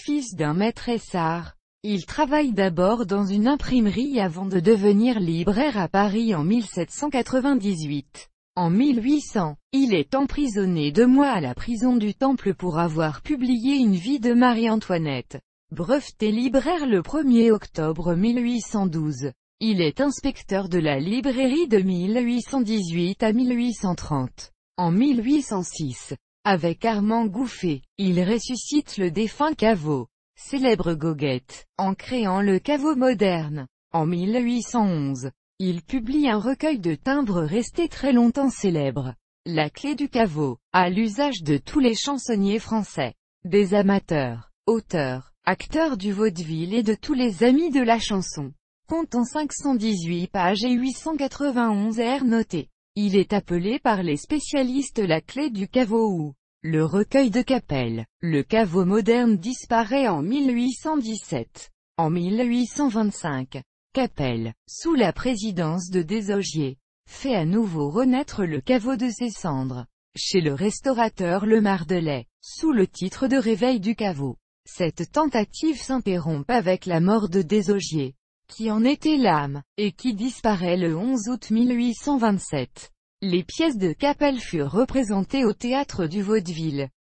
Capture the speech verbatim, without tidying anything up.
fils d'un maître essart. Il travaille d'abord dans une imprimerie avant de devenir libraire à Paris en mille sept cent quatre-vingt-dix-huit. En mille huit cents, il est emprisonné deux mois à la prison du Temple pour avoir publié une vie de Marie-Antoinette. Breveté libraire le premier octobre mille huit cent douze. Il est inspecteur de la librairie de mille huit cent dix-huit à mille huit cent trente. En mille huit cent six, avec Armand Gouffet, il ressuscite le défunt caveau, célèbre goguette, en créant le caveau moderne. En mille huit cent onze, il publie un recueil de timbres resté très longtemps célèbre, La clé du caveau, à l'usage de tous les chansonniers français, des amateurs, auteurs, acteurs du vaudeville et de tous les amis de la chanson. Comptant cinq cent dix-huit pages et huit cent quatre-vingt-onze airs notés. Il est appelé par les spécialistes la clé du caveau ou le recueil de Capelle. Le caveau moderne disparaît en mille huit cent dix-sept. En mille huit cent vingt-cinq, Capelle, sous la présidence de Désaugiers, fait à nouveau renaître le caveau de ses cendres, chez le restaurateur Le Mardelet, sous le titre de Réveil du caveau. Cette tentative s'interrompt avec la mort de Désaugiers, qui en était l'âme, et qui disparaît le onze août mille huit cent vingt-sept. Les pièces de Capelle furent représentées au théâtre du Vaudeville.